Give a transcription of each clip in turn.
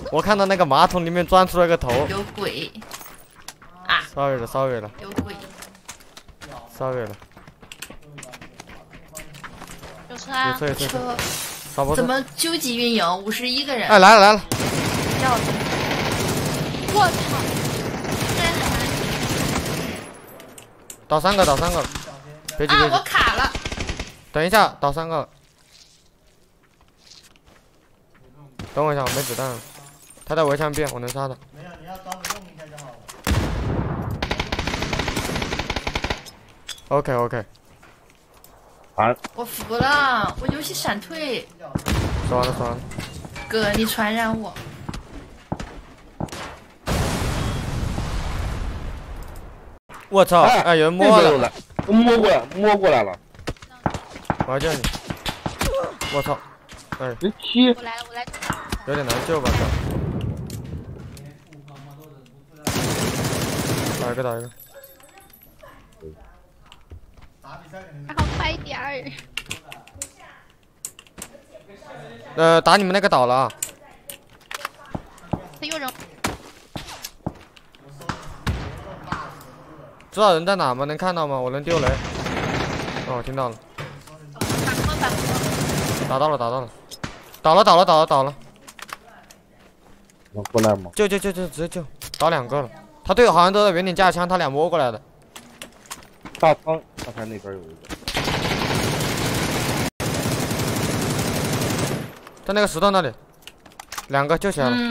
我看到那个马桶里面钻出了个头。 有鬼啊 ！sorry 了，sorry 了。 有鬼。 sorry 了。 有车啊！ 有车。 怎么究极运营51个人？ 哎，来了来了！ 要死！ 我操！ 倒3个，倒3个。别急别急。 我卡了。 等一下，倒3个。等我一下，我没子弹了。他在围墙边，我能杀他。没有，你要稍微用一下就好了。OK。 啊！ 我服了，我游戏闪退。 爽了。 哥，你传染我。 我操！哎，有人摸了。 摸过来了。 我要救你。我操！哎， 我来， 有点难救吧？打一个。 还好快一点儿。 打你们那个倒了啊！ 他有人。 知道人在哪吗？能看到吗？我能丢雷。哦，我听到了。打到了。倒了。 能过来吗？ 救，直接救，倒2个了。他队友好像都在原点架枪，他俩摸过来的。 大仓，刚才那边有一个。 在那个石头那里，2个救起来了。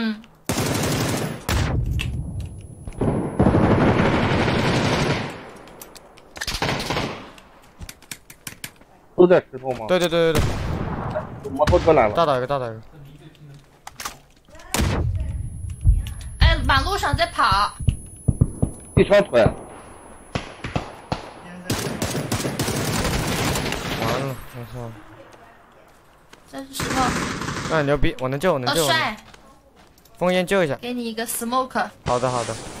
都在石头吗？ 对。 摩托车来了。 大打一个。 哎，马路上在跑。 一双腿。完了，我操！ 这是石头。 哎，牛逼！我能救。 帅。 烽烟救一下。 给你一个 smoke。 好的。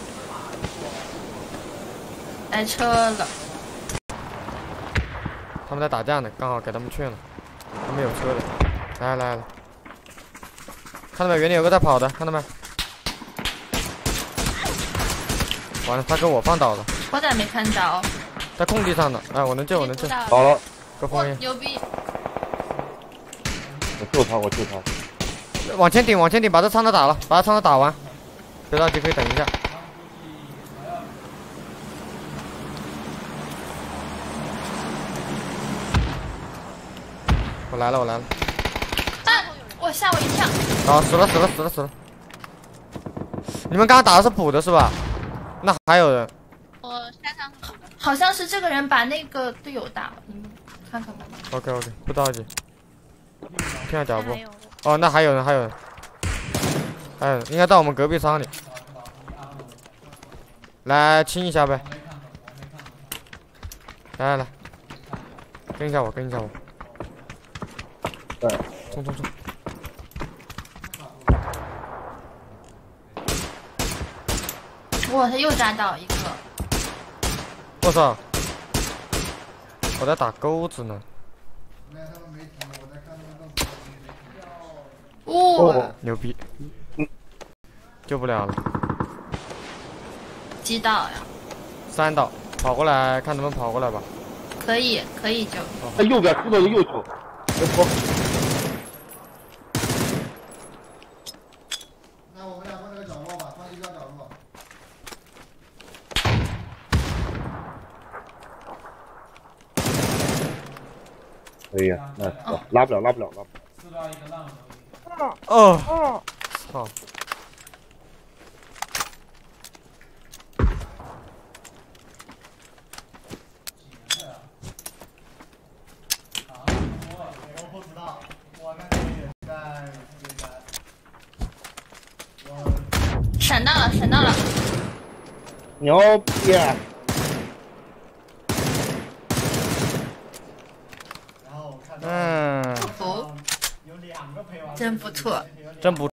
来车了。 他们在打架呢，刚好给他们劝了。他们有车的。来。看到没？原点有个在跑的，看到没？完了，他给我放倒了。 我咋没看着？ 在空地上的。哎，我能救。 倒了。 个烽烟。 牛逼！ 我救他。 往前顶，把这仓子打了，把这仓子打完。别着急，可以等一下。我来了。 啊！我吓我一跳。 好，死了。你们刚刚打的是补的是吧？那还有人。 我下场好像是这个人把那个队友打了，你们看看吧。 OK， 不着急，听下脚步。哦，那还有人，应该到我们隔壁仓里。来清一下呗。来，跟一下我。 对， 冲！ 哇，他又扎倒一个。 我操！我在打钩子呢。 哦， 牛逼！救不了了。 击倒呀 ！3倒，跑过来，看能不能跑过来吧。 可以救。 在右边石头的右手。 那我们俩放这个角落吧，放一个角落。 可以，那拉不了。 哦，操！ 我不知道，我那个也在闪到了。 牛逼！ 然后我看到， 不服， 有2个陪玩， 真不错， 真不。